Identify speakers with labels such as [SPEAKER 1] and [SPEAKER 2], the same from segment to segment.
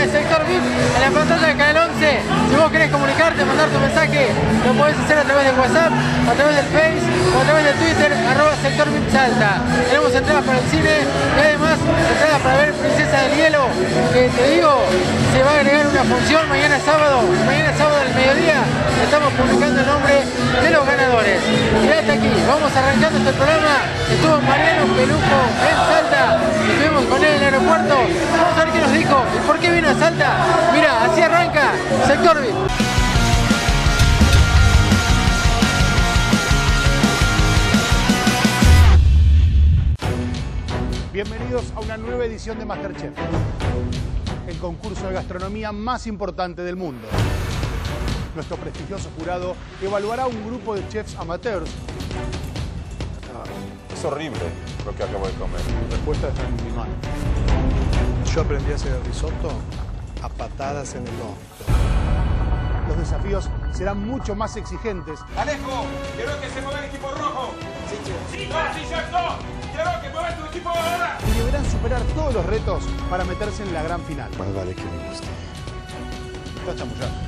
[SPEAKER 1] Sector VIP en la pantalla de Canal 11. Si vos querés comunicarte, mandar tu mensaje, lo podés hacer a través de WhatsApp, a través del Face o a través de Twitter, @Sector VIP Salta. Tenemos entradas para el cine y además entradas para ver Princesa del Hielo, que te digo, se va a agregar una función mañana sábado al mediodía. Estamos publicando el nombre de los ganadores. Y hasta aquí, vamos arrancando este programa. Estuvo Mariano Pelujo en Salta, estuvimos con él en el aeropuerto. Vamos a ver qué nos dijo y por qué vino a Salta. Mira, así arranca Sector VIP.
[SPEAKER 2] Bienvenidos a una nueva edición de MasterChef, el concurso de gastronomía más importante del mundo. Nuestro prestigioso jurado evaluará un grupo de chefs amateurs.
[SPEAKER 3] Es horrible lo que acabo de comer.
[SPEAKER 2] La respuesta está en mi mano.
[SPEAKER 4] Yo aprendí a hacer el risotto a patadas en el ojo.
[SPEAKER 2] Los desafíos serán mucho más exigentes.
[SPEAKER 3] Alejo, quiero que se mueva el equipo rojo. Sí, chef, no. Quiero que mueva tu equipo ahora.
[SPEAKER 2] Y deberán superar todos los retos para meterse en la gran final.
[SPEAKER 4] Más vale que me guste.
[SPEAKER 2] Está chamullando.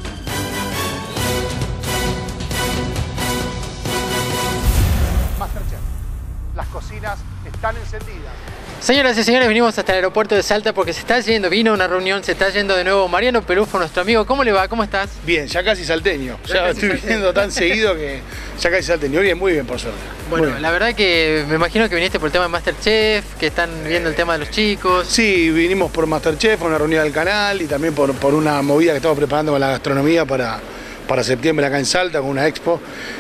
[SPEAKER 2] MasterChef. Las cocinas están encendidas.
[SPEAKER 1] Señoras y señores, venimos hasta el aeropuerto de Salta porque se está yendo, vino una reunión, se está yendo de nuevo Mariano Pelujo, nuestro amigo. ¿Cómo le va? ¿Cómo estás?
[SPEAKER 2] Bien, ya casi salteño. Ya
[SPEAKER 1] casi
[SPEAKER 2] estoy
[SPEAKER 1] salteño.
[SPEAKER 2] viendo tan seguido que ya casi salteño. Bien, muy bien, por suerte.
[SPEAKER 1] Bueno,
[SPEAKER 2] Muy bien.
[SPEAKER 1] la verdad que me imagino que viniste por el tema de MasterChef, que están viendo el tema de los chicos.
[SPEAKER 2] Sí, vinimos por MasterChef, una reunión del canal y también por una movida que estamos preparando con la gastronomía para septiembre acá en Salta, con una expo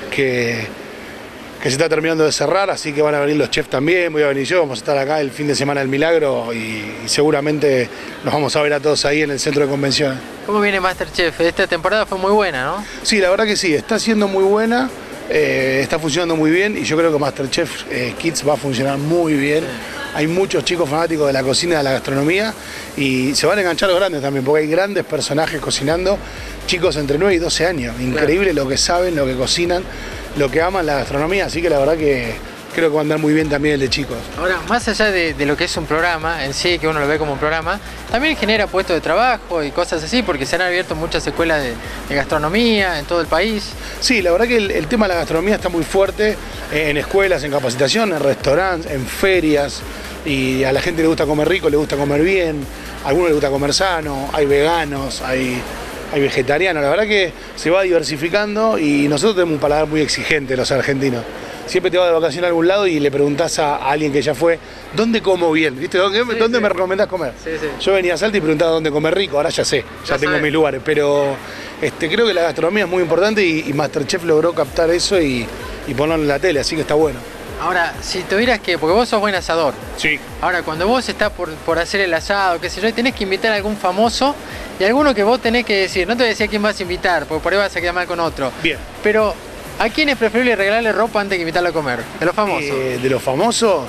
[SPEAKER 2] que se está terminando de cerrar, así que van a venir los chefs también, voy a venir yo, vamos a estar acá el fin de semana del Milagro y seguramente nos vamos a ver a todos ahí en el centro de convenciones.
[SPEAKER 1] ¿Cómo viene MasterChef? Esta temporada fue muy buena, ¿no?
[SPEAKER 2] Sí, la verdad que sí, está siendo muy buena, está funcionando muy bien y yo creo que MasterChef Kids va a funcionar muy bien.
[SPEAKER 1] Sí.
[SPEAKER 2] Hay muchos chicos fanáticos de la cocina, de la gastronomía y se van a enganchar los grandes también, porque hay grandes personajes cocinando, chicos entre 9 y 12 años. Increíble lo que saben, lo que cocinan, lo que aman la gastronomía, así que la verdad que creo que va a andar muy bien también el de chicos.
[SPEAKER 1] Ahora, más allá de lo que es un programa en sí, que uno lo ve como un programa, también genera puestos de trabajo y cosas así, porque se han abierto muchas escuelas de gastronomía en todo el país.
[SPEAKER 2] Sí, la verdad que el tema de la gastronomía está muy fuerte en escuelas, en capacitación, en restaurantes, en ferias, y a la gente le gusta comer rico, le gusta comer bien, a algunos le gusta comer sano, hay veganos, hay vegetarianos, la verdad que se va diversificando y nosotros tenemos un paladar muy exigente los argentinos. Siempre te vas de vacaciones a algún lado y le preguntás a alguien que ya fue, ¿dónde como bien? ¿Viste? ¿Dónde me recomendás comer?
[SPEAKER 1] Sí, sí.
[SPEAKER 2] Yo venía a Salta y preguntaba dónde comer rico, ahora ya sé, ya tengo
[SPEAKER 1] sabes.
[SPEAKER 2] mis lugares, pero creo que la gastronomía es muy importante y MasterChef logró captar eso y ponerlo en la tele, así que está bueno.
[SPEAKER 1] Ahora, si tuvieras que, porque vos sos buen asador,
[SPEAKER 2] Sí.
[SPEAKER 1] ahora cuando vos estás por hacer el asado, qué sé yo, y tenés que invitar a algún famoso y alguno que vos tenés que decir, no te voy a decir a quién vas a invitar, porque por ahí vas a quedar mal con otro.
[SPEAKER 2] Bien.
[SPEAKER 1] Pero, ¿a quién es preferible regalarle ropa antes que invitarlo a comer? De los famosos.
[SPEAKER 2] De los famosos,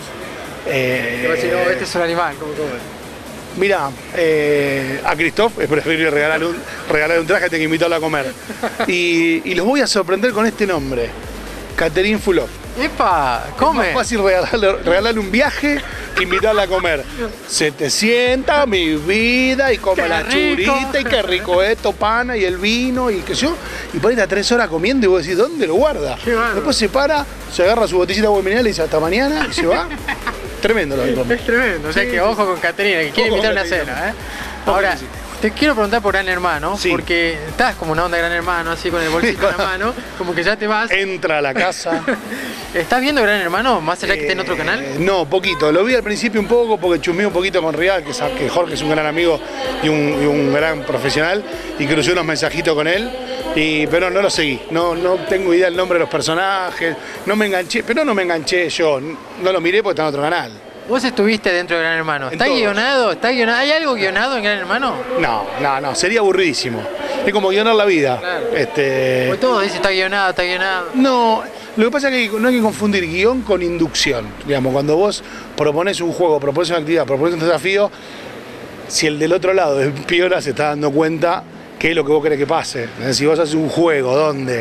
[SPEAKER 1] Te voy a decir, no, este es un animal, ¿cómo come?
[SPEAKER 2] mira, a Christoph es preferible regalarle un traje antes que invitarlo a comer. Y los voy a sorprender con este nombre, Catherine Fulop.
[SPEAKER 1] ¡Epa!
[SPEAKER 2] Es
[SPEAKER 1] ¡Come!
[SPEAKER 2] más fácil regalarle un viaje que invitarla a comer. Se te sienta, mi vida, y come
[SPEAKER 1] ¡Qué
[SPEAKER 2] la
[SPEAKER 1] rico!
[SPEAKER 2] churita, y qué rico esto, pana, y el vino, y qué sé yo. Y por ahí está 3 horas comiendo y vos decís, ¿dónde lo guarda?
[SPEAKER 1] Qué bárbaro.
[SPEAKER 2] Después se para, se agarra su botellita de agua mineral y dice hasta mañana, y se va. Tremendo lo que come.
[SPEAKER 1] Es tremendo, o sea que ojo con Caterina, que quiere
[SPEAKER 2] Ojo
[SPEAKER 1] invitar
[SPEAKER 2] con
[SPEAKER 1] una
[SPEAKER 2] Caterina.
[SPEAKER 1] cena, ¿eh?
[SPEAKER 2] Ojo
[SPEAKER 1] Ahora,
[SPEAKER 2] que sí.
[SPEAKER 1] te quiero preguntar por Gran Hermano,
[SPEAKER 2] Sí.
[SPEAKER 1] porque estás como una onda Gran Hermano, así con el bolsito en la mano, como que ya te vas.
[SPEAKER 2] Entra a la casa.
[SPEAKER 1] ¿Estás viendo Gran Hermano, más allá que esté en otro canal?
[SPEAKER 2] No, poquito. Lo vi al principio un poco porque chusmeé un poquito con Real, que Jorge es un gran amigo y un gran profesional, y crucé unos mensajitos con él, pero no lo seguí. No tengo idea del nombre de los personajes, no me enganché, pero no me enganché yo, no lo miré porque está en otro canal.
[SPEAKER 1] Vos estuviste dentro de Gran Hermano. ¿Está
[SPEAKER 2] todos.
[SPEAKER 1] guionado? ¿Está guionado? ¿Hay algo guionado en Gran Hermano?
[SPEAKER 2] No, sería aburridísimo. Es como guionar la vida.
[SPEAKER 1] Claro. Porque todo dice está guionado, está guionado.
[SPEAKER 2] No, lo que pasa es que no hay que confundir guión con inducción. Digamos, cuando vos propones un juego, propones una actividad, propones un desafío, si el del otro lado es piola, se está dando cuenta qué es lo que vos querés que pase. Si vos haces un juego donde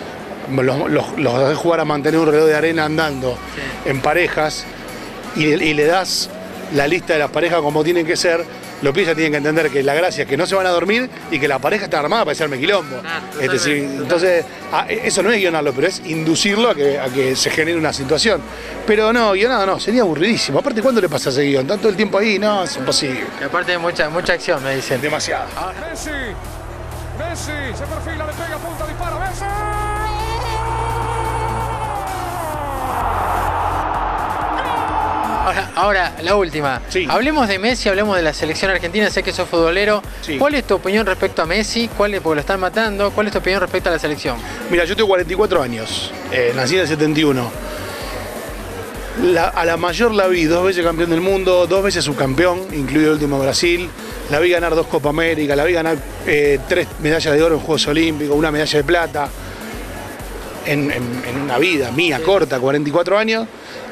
[SPEAKER 2] los haces jugar a mantener un reloj de arena andando en parejas y le das la lista de las parejas como tienen que ser, los pibes ya tienen que entender que la gracia es que no se van a dormir y que la pareja está armada para hacerme quilombo. Entonces, eso no es guionarlo, pero es inducirlo a que se genere una situación. Pero no, guionado no, sería aburridísimo. Aparte, ¿cuándo le pasa ese guión? ¿Están todo el tiempo ahí? No, es imposible.
[SPEAKER 1] Y aparte de mucha acción, me dicen.
[SPEAKER 2] Demasiado.
[SPEAKER 3] Messi, se perfila, le pega, punta, dispara, Messi.
[SPEAKER 1] Ahora, la última.
[SPEAKER 2] Sí.
[SPEAKER 1] Hablemos de Messi, hablemos de la selección argentina, sé que sos futbolero.
[SPEAKER 2] Sí.
[SPEAKER 1] ¿Cuál es tu opinión respecto a Messi? Porque lo están matando. ¿Cuál es tu opinión respecto a la selección?
[SPEAKER 2] Mira, yo tengo 44 años, nací en el 71. A la mayor la vi 2 veces campeón del mundo, 2 veces subcampeón, incluido el último Brasil. La vi ganar 2 Copa América, la vi ganar 3 medallas de oro en Juegos Olímpicos, 1 medalla de plata. En una vida mía corta, 44 años.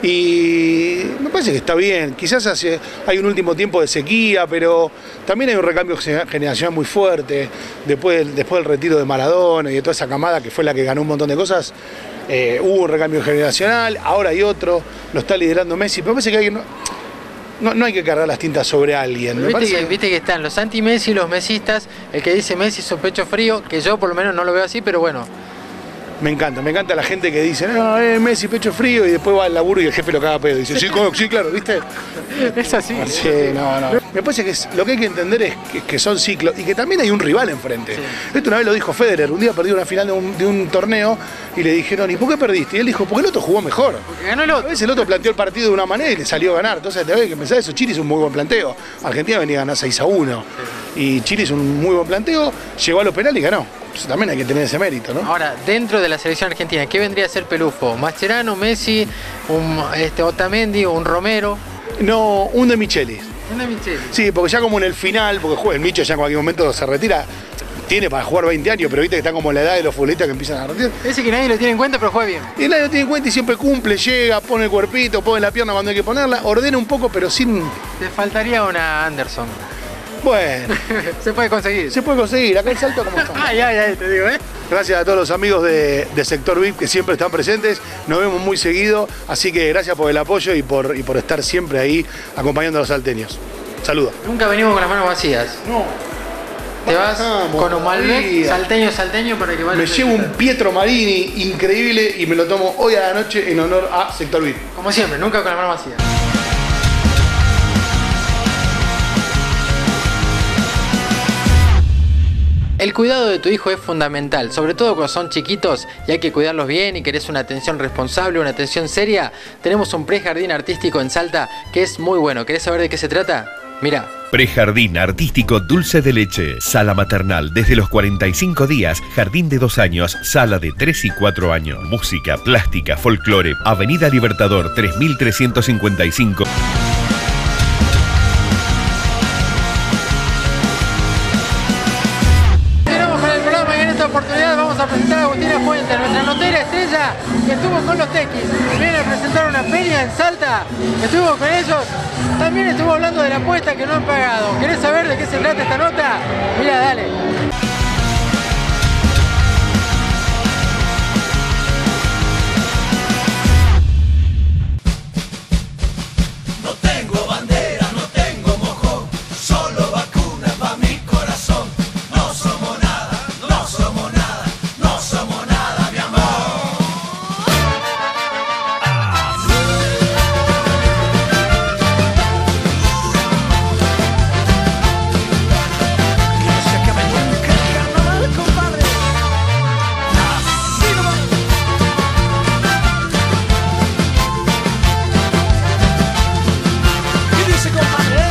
[SPEAKER 2] Y me parece que está bien. Quizás hay un último tiempo de sequía, pero también hay un recambio generacional muy fuerte. Después del retiro de Maradona y de toda esa camada que fue la que ganó un montón de cosas, hubo un recambio generacional, ahora hay otro, lo está liderando Messi. Pero me parece que no hay que cargar las tintas sobre alguien.
[SPEAKER 1] Viste que están los anti-Messi y los mesistas. El que dice Messi es un pecho frío, que yo por lo menos no lo veo así, pero bueno.
[SPEAKER 2] Me encanta la gente que dice, no, Messi, pecho frío, y después va al laburo y el jefe lo caga a pedo. Dice, sí, claro, ¿viste?
[SPEAKER 1] Es así.
[SPEAKER 2] Sí, no. Me parece que lo que hay que entender es que son ciclos y que también hay un rival enfrente. Sí. Esto una vez lo dijo Federer, un día perdió una final de un torneo y le dijeron, ¿y por qué perdiste? Y él dijo, porque el otro jugó mejor.
[SPEAKER 1] Porque ganó el otro.
[SPEAKER 2] A veces el otro planteó el partido de una manera y le salió a ganar. Entonces, hay que pensar eso. Chile es un muy buen planteo. Argentina venía a ganar 6-1. Sí. Y Chile es un muy buen planteo, llegó a los penales y ganó. Entonces, también hay que tener ese mérito, ¿no?
[SPEAKER 1] Ahora, dentro de la selección argentina, ¿qué vendría a ser Pelufo? ¿Mascherano, Messi, un Otamendi o un Romero?
[SPEAKER 2] No, un de Michelis.
[SPEAKER 1] Un de Michelis.
[SPEAKER 2] Sí, porque ya como en el final, porque juega el Micho ya en cualquier momento se retira, tiene para jugar 20 años, pero viste que está como en la edad de los futbolistas que empiezan a retirar.
[SPEAKER 1] Ese que nadie lo tiene en cuenta, pero juega bien.
[SPEAKER 2] Y nadie lo tiene en cuenta y siempre cumple, llega, pone el cuerpito, pone la pierna cuando hay que ponerla, ordena un poco, pero sin...
[SPEAKER 1] Te faltaría una Anderson.
[SPEAKER 2] Bueno.
[SPEAKER 1] Se puede conseguir.
[SPEAKER 2] Se puede conseguir, acá el salto como está.
[SPEAKER 1] Ay, te digo,
[SPEAKER 2] Gracias a todos los amigos de Sector VIP que siempre están presentes, nos vemos muy seguido, así que gracias por el apoyo y por estar siempre ahí acompañando a los salteños. Saludos.
[SPEAKER 1] Nunca venimos con las manos vacías.
[SPEAKER 2] No.
[SPEAKER 1] Te vas con un Malbec, salteño para que vaya.
[SPEAKER 2] Me llevo un Pietro Marini increíble y me lo tomo hoy a la noche en honor a Sector VIP.
[SPEAKER 1] Como siempre, nunca con las manos vacías. El cuidado de tu hijo es fundamental, sobre todo cuando son chiquitos y hay que cuidarlos bien y querés una atención responsable, una atención seria. Tenemos un prejardín artístico en Salta que es muy bueno. ¿Querés saber de qué se trata? Mirá.
[SPEAKER 5] Prejardín artístico Dulce de Leche, sala maternal desde los 45 días, jardín de 2 años, sala de 3 y 4 años, música, plástica, folclore, Avenida Libertador 3355.
[SPEAKER 1] Nuestra notera estrella que estuvo con los Tequis, viene a presentar una feria en Salta, estuvo con ellos, también estuvo hablando de la apuesta que no han pagado. ¿Querés saber de qué se trata esta nota? Mira, dale.
[SPEAKER 6] No tengo bandera, no tengo mojón, solo vacunas pa' mi corazón. No somos nada, no somos nada, no somos nada, mi amor. Que se acabe nunca el carnaval, compadre. Así nomás. Y dice, compadre,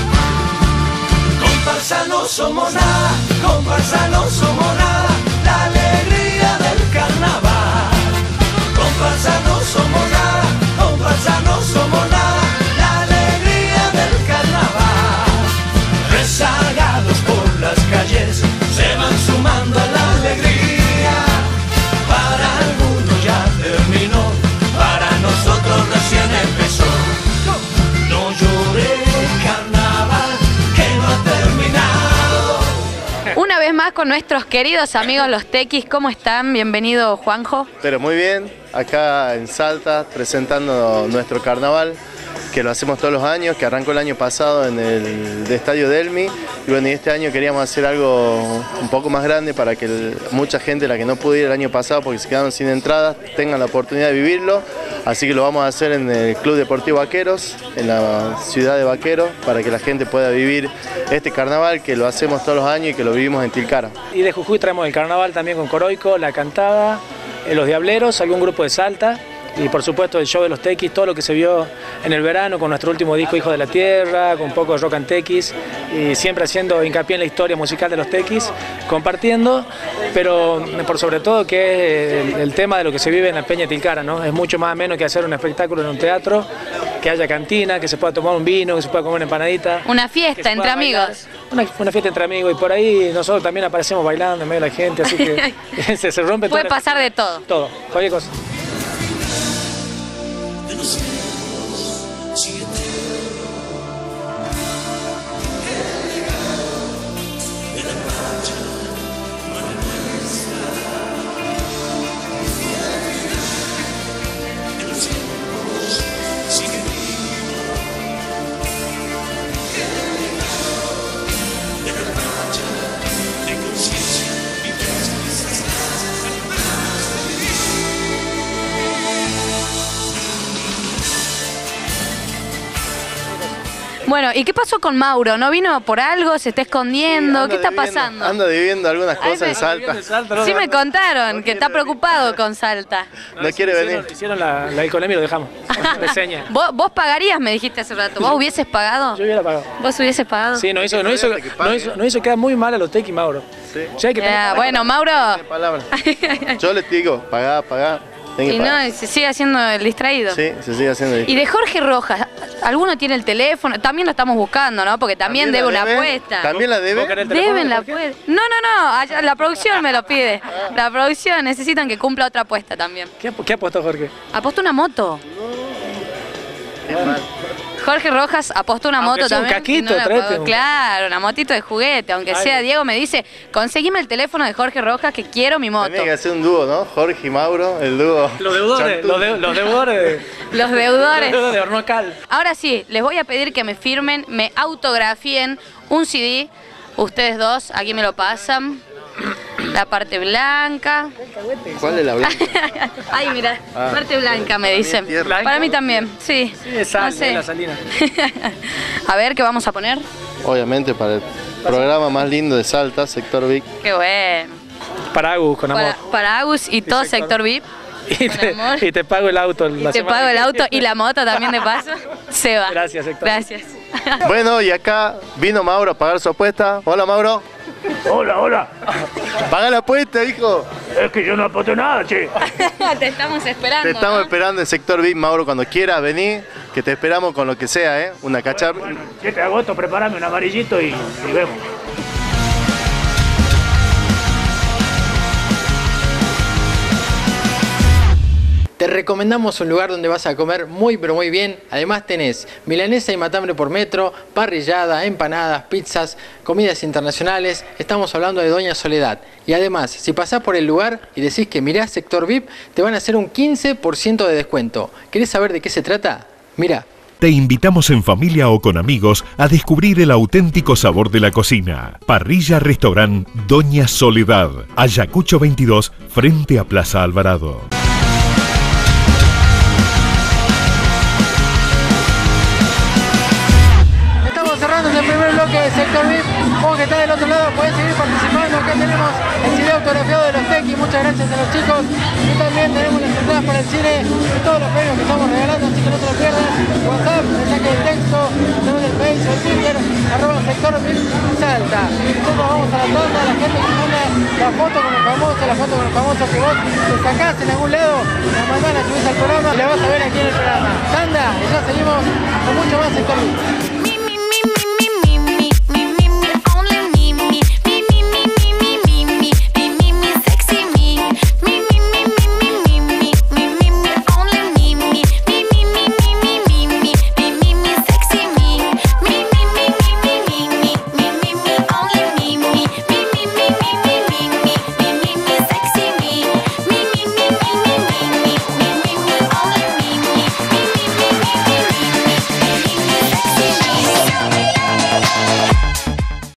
[SPEAKER 6] comparsa no somos nada, comparsa no somos nada, la alegría del carnaval. Comparsa no somos nada, comparsa no somos nada, la alegría del carnaval. Rezagados por las calles, se van sumando a la alegría. Para algunos ya terminó, para nosotros recién empezó. No lloré, carnaval, que no ha terminado.
[SPEAKER 7] Una vez más con nuestros queridos amigos los Tequis, ¿cómo están? Bienvenido, Juanjo.
[SPEAKER 8] Pero muy bien, acá en Salta presentando nuestro carnaval, que lo hacemos todos los años, que arrancó el año pasado en el Estadio Delmi, y bueno, y este año queríamos hacer algo un poco más grande para que mucha gente, la que no pudo ir el año pasado porque se quedaron sin entradas, tengan la oportunidad de vivirlo, así que lo vamos a hacer en el Club Deportivo Vaqueros, en la ciudad de Vaqueros, para que la gente pueda vivir este carnaval que lo hacemos todos los años y que lo vivimos en Tilcara.
[SPEAKER 9] Y de Jujuy traemos el carnaval también con Coroico, La Cantada, Los Diableros, algún grupo de Salta y por supuesto el show de los Tequis, todo lo que se vio en el verano con nuestro último disco Hijo de la Tierra, con un poco de rock and tequis y siempre haciendo hincapié en la historia musical de los Tequis, compartiendo, pero por sobre todo que es el tema de lo que se vive en la Peña Tilcara, ¿no? Es mucho más ameno que hacer un espectáculo en un teatro, que haya cantina, que se pueda tomar un vino, que se pueda comer una empanadita.
[SPEAKER 7] Una fiesta entre amigos.
[SPEAKER 9] Una fiesta entre amigos y por ahí nosotros también aparecemos bailando en medio de la gente, así que se rompe todo.
[SPEAKER 7] Puede pasar de todo.
[SPEAKER 9] Todo, cualquier cosa.
[SPEAKER 7] Bueno, ¿y qué pasó con Mauro? ¿No vino por algo? ¿Se está escondiendo?
[SPEAKER 8] Sí,
[SPEAKER 7] ¿Qué está pasando?
[SPEAKER 8] Anda viviendo algunas cosas en Salta.
[SPEAKER 7] Sí me contaron que está preocupado con Salta.
[SPEAKER 8] No quiere venir.
[SPEAKER 9] Hicieron la economía y lo dejamos. Reseña.
[SPEAKER 7] ¿Vos pagarías, me dijiste hace rato? ¿Vos hubieses pagado?
[SPEAKER 9] Yo hubiera pagado.
[SPEAKER 7] ¿Vos hubieses pagado?
[SPEAKER 9] Sí, no hizo quedar muy mal a los Tequis, Mauro.
[SPEAKER 8] Sí.
[SPEAKER 9] Ya hay que
[SPEAKER 7] bueno, Mauro.
[SPEAKER 8] Yo les digo, pagá.
[SPEAKER 7] Y no, se sigue haciendo el distraído.
[SPEAKER 8] Sí, se sigue haciendo el distraído.
[SPEAKER 7] Y de Jorge Rojas, ¿alguno tiene el teléfono? También lo estamos buscando, ¿no? Porque también debe una apuesta.
[SPEAKER 8] ¿También la debe?
[SPEAKER 7] Deben la apuesta. No, la producción me lo pide. La producción, necesitan que cumpla otra apuesta también.
[SPEAKER 9] ¿Qué apostó Jorge?
[SPEAKER 7] Apostó una moto. Jorge Rojas apostó una moto también.
[SPEAKER 9] Un caquito, tráete.
[SPEAKER 7] Claro, una motito de juguete, aunque sea. Diego me dice, conseguime el teléfono de Jorge Rojas que quiero mi moto.
[SPEAKER 8] Tiene que hacer un dúo, ¿no? Jorge y Mauro, el dúo.
[SPEAKER 9] Los deudores. Los deudores.
[SPEAKER 7] Los deudores.
[SPEAKER 9] De Hornocal.
[SPEAKER 7] Ahora sí, les voy a pedir que me firmen, me autografíen un CD. Ustedes dos, aquí me lo pasan. La parte blanca.
[SPEAKER 8] ¿Cuál es la blanca?
[SPEAKER 7] Ay, mira, parte blanca me dicen. Para mí también, sí.
[SPEAKER 9] Sí, es sal, no sé. La salina.
[SPEAKER 7] A ver, ¿qué vamos a poner?
[SPEAKER 8] Obviamente para el programa más lindo de Salta, Sector VIP.
[SPEAKER 7] Qué bueno.
[SPEAKER 9] Para Agus, con amor.
[SPEAKER 7] Para Agus y todo Sector VIP.
[SPEAKER 9] Y te pago el auto.
[SPEAKER 7] Y te pago el auto y la moto también de paso. Se va.
[SPEAKER 9] Gracias, Sector.
[SPEAKER 7] Gracias.
[SPEAKER 8] Bueno, y acá vino Mauro a pagar su apuesta. Hola, Mauro.
[SPEAKER 10] Hola.
[SPEAKER 8] Paga la apuesta, hijo.
[SPEAKER 10] Es que yo no apuesto nada, che.
[SPEAKER 7] Te estamos esperando.
[SPEAKER 8] Te estamos
[SPEAKER 7] ¿no?
[SPEAKER 8] esperando en Sector VIP, Mauro, cuando quieras venir, que te esperamos con lo que sea, ¿eh? Una cachapa.
[SPEAKER 10] Bueno, 7 de agosto, prepárame un amarillito y vemos.
[SPEAKER 1] Te recomendamos un lugar donde vas a comer muy pero muy bien. Además tenés milanesa y matambre por metro, parrillada, empanadas, pizzas, comidas internacionales. Estamos hablando de Doña Soledad. Y además, si pasás por el lugar y decís que mirás Sector VIP, te van a hacer un 15% de descuento. ¿Querés saber de qué se trata? Mirá.
[SPEAKER 5] Te invitamos en familia o con amigos a descubrir el auténtico sabor de la cocina. Parrilla Restaurant Doña Soledad, Ayacucho 22, frente a Plaza Alvarado.
[SPEAKER 1] Cerrando el primer bloque de Sector VIP. Vos que estás del otro lado podés seguir participando. Acá tenemos el CD autografiado de los Tequis. Muchas gracias a los chicos. Y también tenemos las entradas para el cine y todos los premios que estamos regalando, así que no te lo pierdas. WhatsApp, mensaje de texto, tenemos el Facebook, el Twitter, @Sector VIP Salta. Nosotros vamos a la tanda, la gente que manda la foto con los famosos que vos te sacás en algún lado, la mañana subís al programa y la vas a ver aquí en el programa. Tanda, y ya seguimos con mucho más Sector VIP.